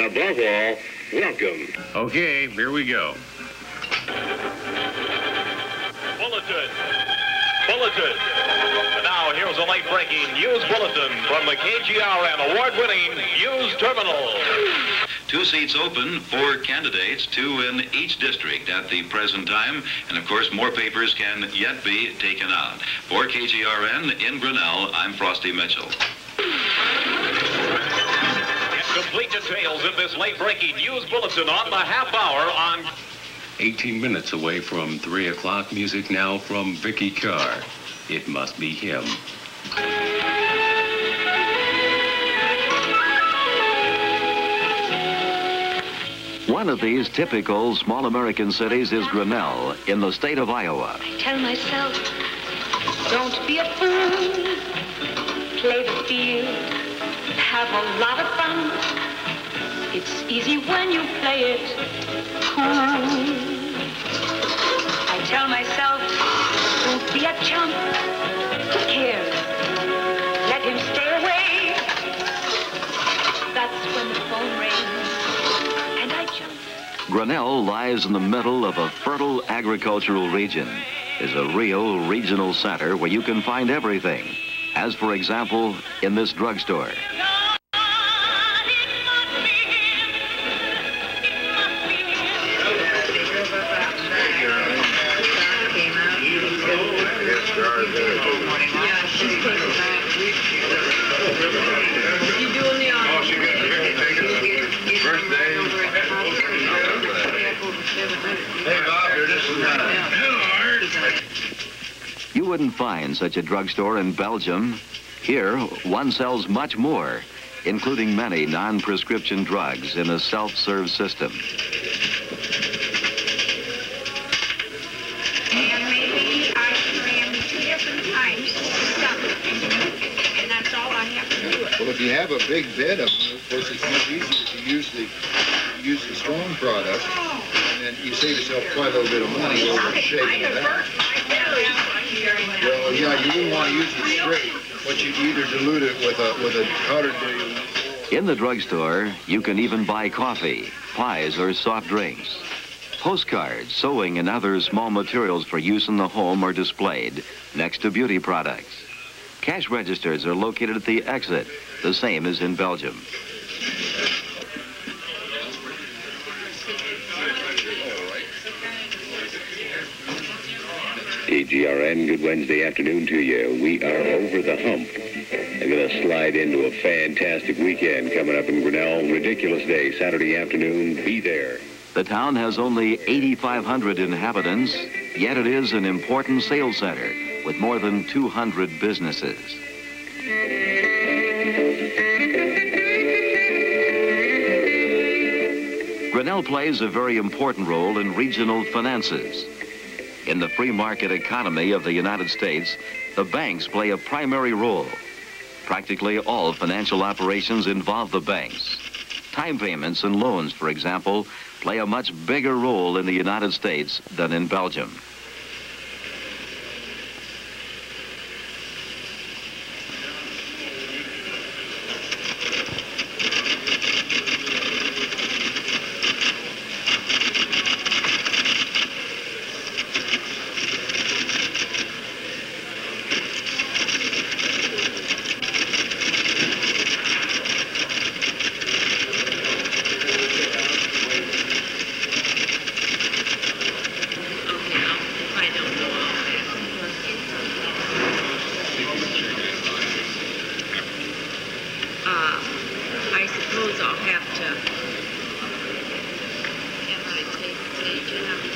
above all, welcome. Okay, here we go. Bulletin. Bulletin. And now here's a late-breaking news bulletin from the KGRN award-winning News Terminal. 2 seats open, 4 candidates, 2 in each district at the present time. And of course, more papers can yet be taken out. For KGRN in Grinnell, I'm Frosty Mitchell. Get complete details in this late-breaking news bulletin on the half hour on 18 minutes away from 3 o'clock. Music now from Vicky Carr. It must be him. One of these typical small American cities is Grinnell in the state of Iowa. I tell myself, don't be a fool. Play the field, have a lot of fun. It's easy when you play it cool. I tell myself, don't be a chump. Who cares? Let him stay away. That's when the phone rings and I jump. Grinnell lies in the middle of a fertile agricultural region. Is a real regional center where you can find everything. As, for example, in this drugstore. You wouldn't find such a drugstore in Belgium. Here, one sells much more, including many non-prescription drugs in a self-serve system. And maybe I ran 2 different times stuff, and that's all I have to do. Well, if you have a big bed of them, of course, it's much easier to use the strong product, and then you save yourself quite a little bit of money over shaking it out. Well, yeah, you wouldn't want to use it straight, but you'd either dilute it with a powdered diluent. In the drugstore, you can even buy coffee, pies, or soft drinks. Postcards, sewing, and other small materials for use in the home are displayed next to beauty products. Cash registers are located at the exit, the same as in Belgium. KGRN, good Wednesday afternoon to you. We are over the hump. We're going to slide into a fantastic weekend coming up in Grinnell. Ridiculous day, Saturday afternoon. Be there. The town has only 8,500 inhabitants, yet it is an important sales center with more than 200 businesses. Grinnell plays a very important role in regional finances. In the free market economy of the United States, the banks play a primary role. Practically all financial operations involve the banks. Time payments and loans, for example, play a much bigger role in the United States than in Belgium. I suppose I'll have to. Have I take it out?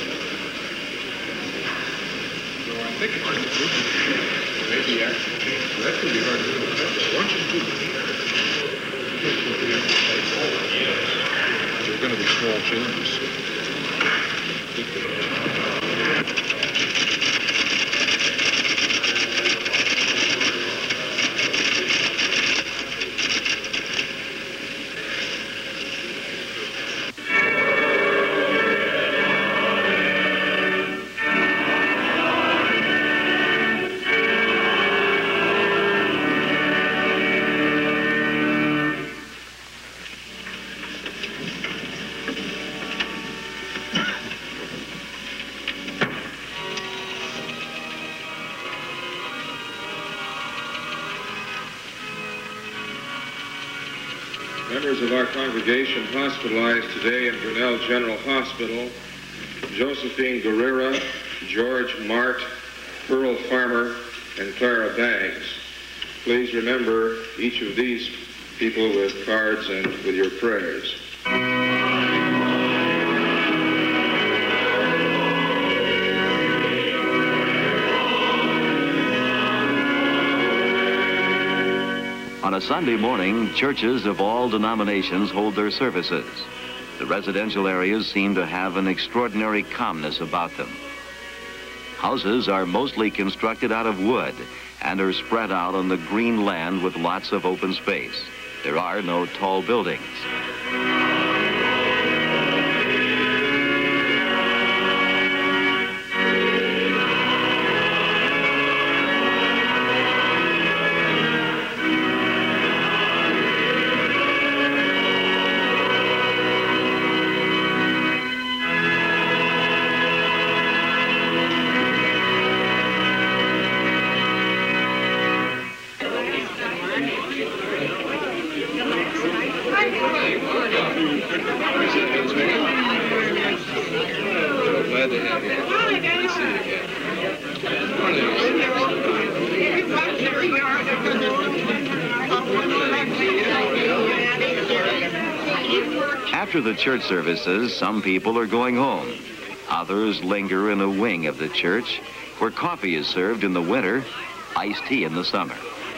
So I think it's maybe actually, that could be hard to do. Once you do there's going to be small changes. members of our congregation hospitalized today in Grinnell General Hospital: Josephine Guerrera, George Mart, Pearl Farmer, and Clara Banks. Please remember each of these people with cards and with your prayers. On a Sunday morning, churches of all denominations hold their services. The residential areas seem to have an extraordinary calmness about them. Houses are mostly constructed out of wood and are spread out on the green land with lots of open space. There are no tall buildings. After the church services, some people are going home. Others linger in a wing of the church where coffee is served in the winter, iced tea in the summer.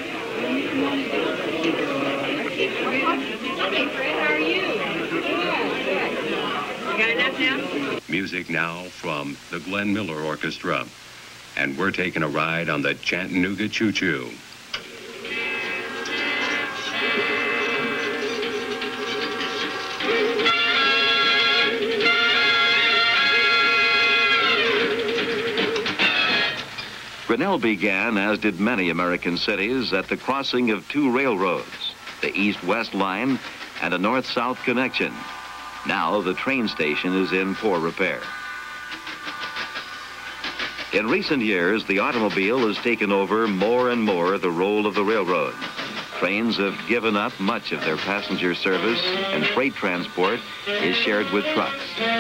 Music now from the Glenn Miller Orchestra. And we're taking a ride on the Chattanooga Choo Choo. Grinnell began, as did many American cities, at the crossing of two railroads, the east-west line and a north-south connection. Now the train station is in poor repair. In recent years, the automobile has taken over more and more the role of the railroad. Trains have given up much of their passenger service, and freight transport is shared with trucks.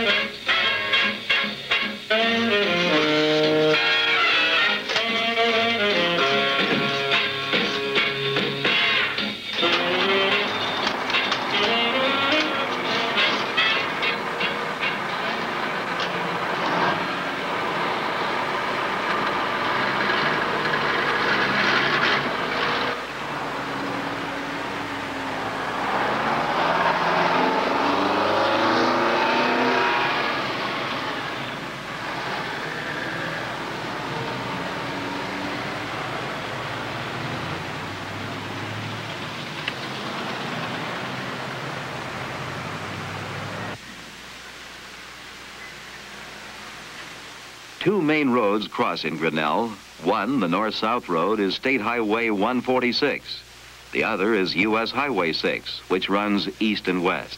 Two main roads cross in Grinnell. One, the north-south road, is State Highway 146. The other is U.S. Highway 6, which runs east and west.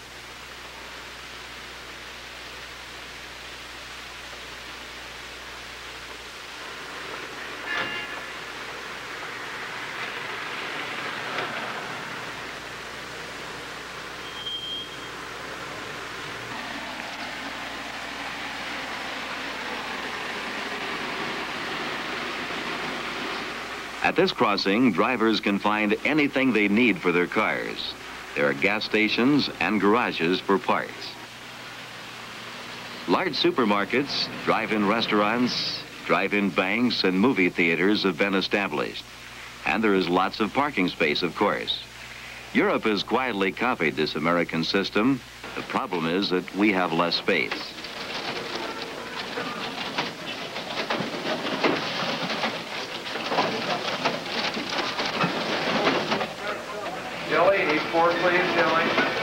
At this crossing, drivers can find anything they need for their cars. There are gas stations and garages for parts. Large supermarkets, drive-in restaurants, drive-in banks, and movie theaters have been established. And there is lots of parking space, of course. Europe has quietly copied this American system. The problem is that we have less space. Jelly, need 4 please, jelly.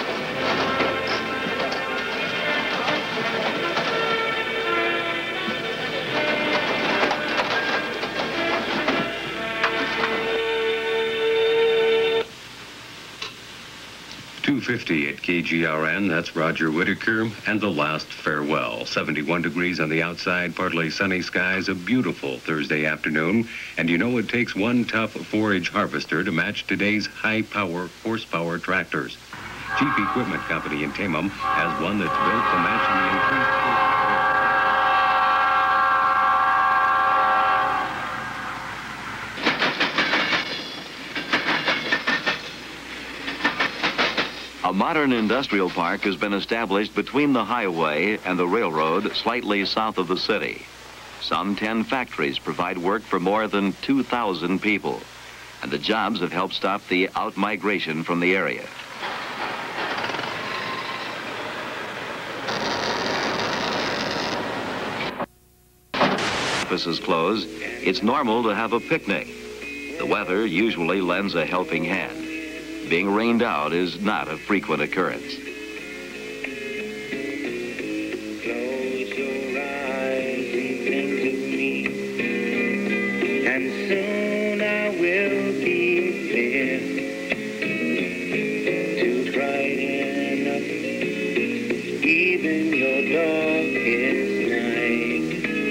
.250 at KGRN, that's Roger Whitaker, and the last farewell. 71 degrees on the outside, partly sunny skies, a beautiful Thursday afternoon. And you know it takes one tough forage harvester to match today's high-power horsepower tractors. Cheap Equipment Company in Tamum has one that's built to match the increased... A modern industrial park has been established between the highway and the railroad slightly south of the city. Some 10 factories provide work for more than 2,000 people, and the jobs have helped stop the out-migration from the area. Offices closed, it's normal to have a picnic. The weather usually lends a helping hand. Being rained out is not a frequent occurrence. Close your eyes, listen to me, and soon I will be there to brighten up even your darkest night.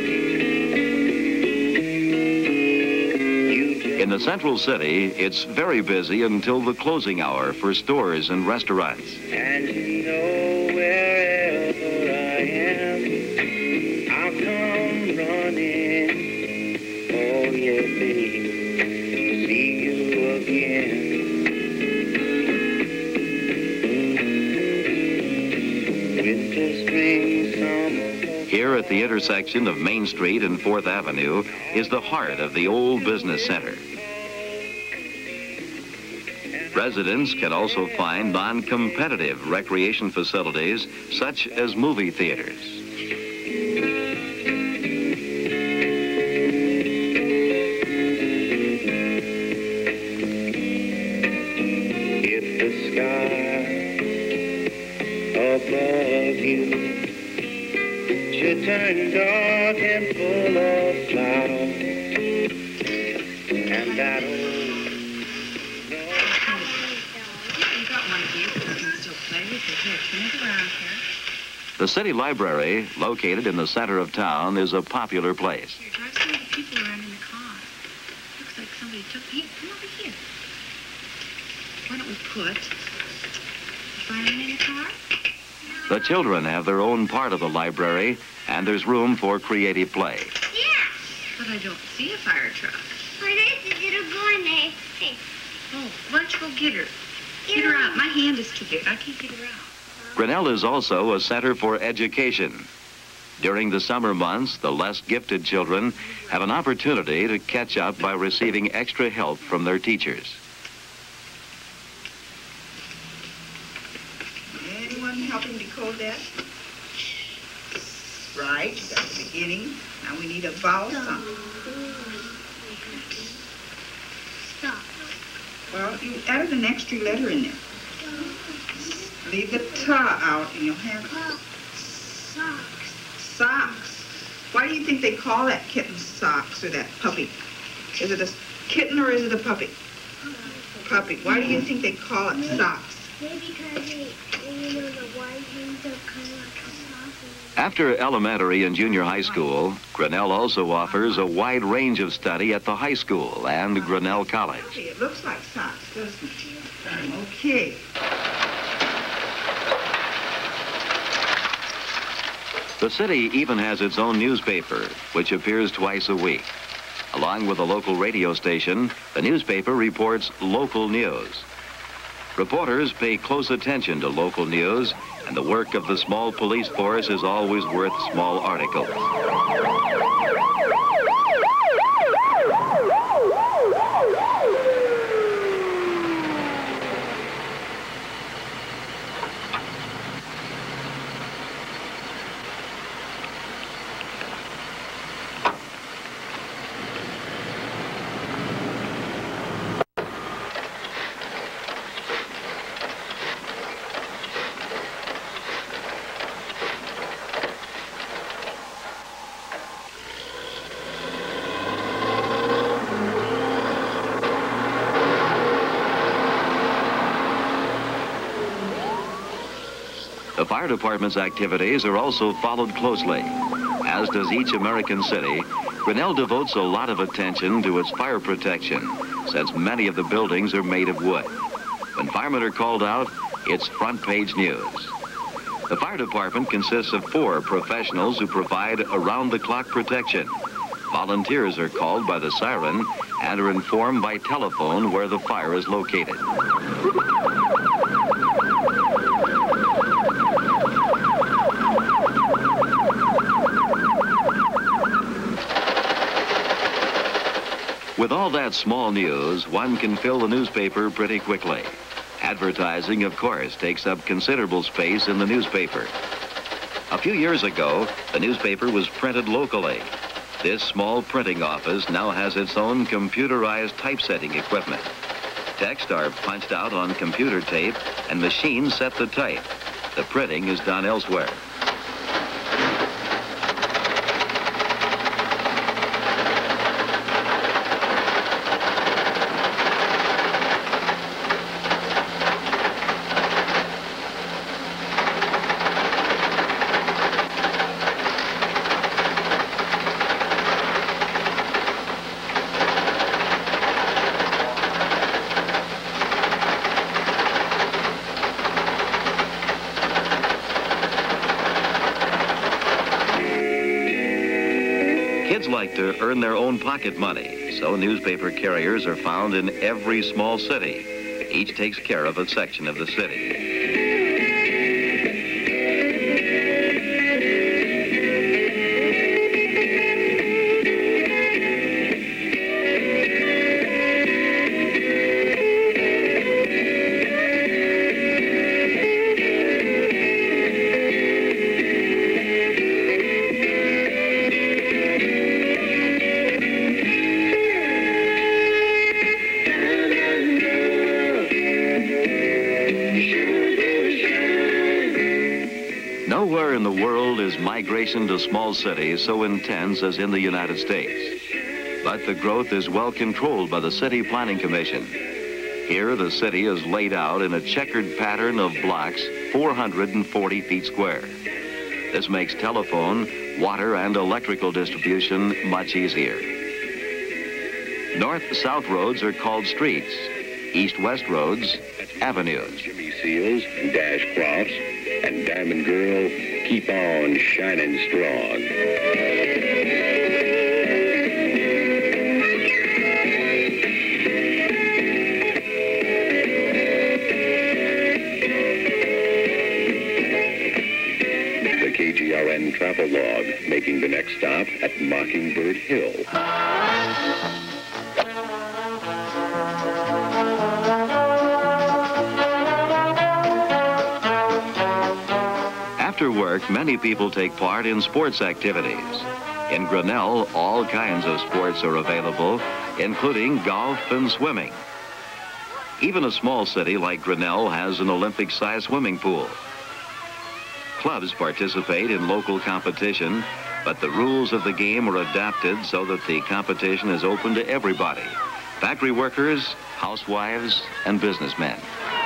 In the central city, it's very busy until the closing hour for stores and restaurants. And you know wherever I am, I'll come running. Oh yeah, baby, see you again. Winter, spring, summer. Here at the intersection of Main Street and 4th Avenue is the heart of the old business center. Residents can also find non-competitive recreation facilities, such as movie theaters. If the sky above you should turn dark and full of clouds, and that old The city library, located in the center of town, is a popular place. Drive some of the people around in the car. Looks like somebody took... Hey, come over here. Why don't we put... fireman in the car? The children have their own part of the library, and there's room for creative play. Yeah. But I don't see a fire truck. But there's a little girl in there. Hey. Oh, why don't you go get her? Get her out. My hand is too big. I can't get her out. Grinnell is also a center for education. During the summer months, the less gifted children have an opportunity to catch up by receiving extra help from their teachers. Anyone helping decode that? Right, that's the beginning. Now we need a vowel sound. Stop. Well, you added an extra letter in there. Leave the ta out and you'll have Socks. socks. Why do you think they call that kitten socks or that puppy? Is it a kitten or is it a puppy? Puppy. Why do you think they call it socks? Maybe because the white things are kind of like a sock. After elementary and junior high school, Grinnell also offers a wide range of study at the high school and Grinnell College. Okay, it looks like socks, doesn't it? Okay. The city even has its own newspaper, which appears twice a week. Along with a local radio station, the newspaper reports local news. Reporters pay close attention to local news, and the work of the small police force is always worth small articles. The fire department's activities are also followed closely. As does each American city, Grinnell devotes a lot of attention to its fire protection, since many of the buildings are made of wood. When firemen are called out, it's front page news. The fire department consists of 4 professionals who provide around-the-clock protection. Volunteers are called by the siren and are informed by telephone where the fire is located. With all that small news, one can fill the newspaper pretty quickly. Advertising, of course, takes up considerable space in the newspaper. A few years ago, the newspaper was printed locally. This small printing office now has its own computerized typesetting equipment. Text are punched out on computer tape and machines set the type. The printing is done elsewhere. Kids like to earn their own pocket money, so newspaper carriers are found in every small city. Each takes care of a section of the city. Nowhere in the world is migration to small cities so intense as in the United States. But the growth is well controlled by the City Planning Commission. Here, the city is laid out in a checkered pattern of blocks 440 feet square. This makes telephone, water, and electrical distribution much easier. North-south roads are called streets. East-west roads, avenues. Jimmy Seals, Dash Crofts, and Diamond Girl keep on shining strong. The KGRN travel log, making the next stop at Mockingbird Hill. After work, many people take part in sports activities. In Grinnell, all kinds of sports are available, including golf and swimming. Even a small city like Grinnell has an Olympic-sized swimming pool. Clubs participate in local competition, but the rules of the game are adapted so that the competition is open to everybody: factory workers, housewives, and businessmen.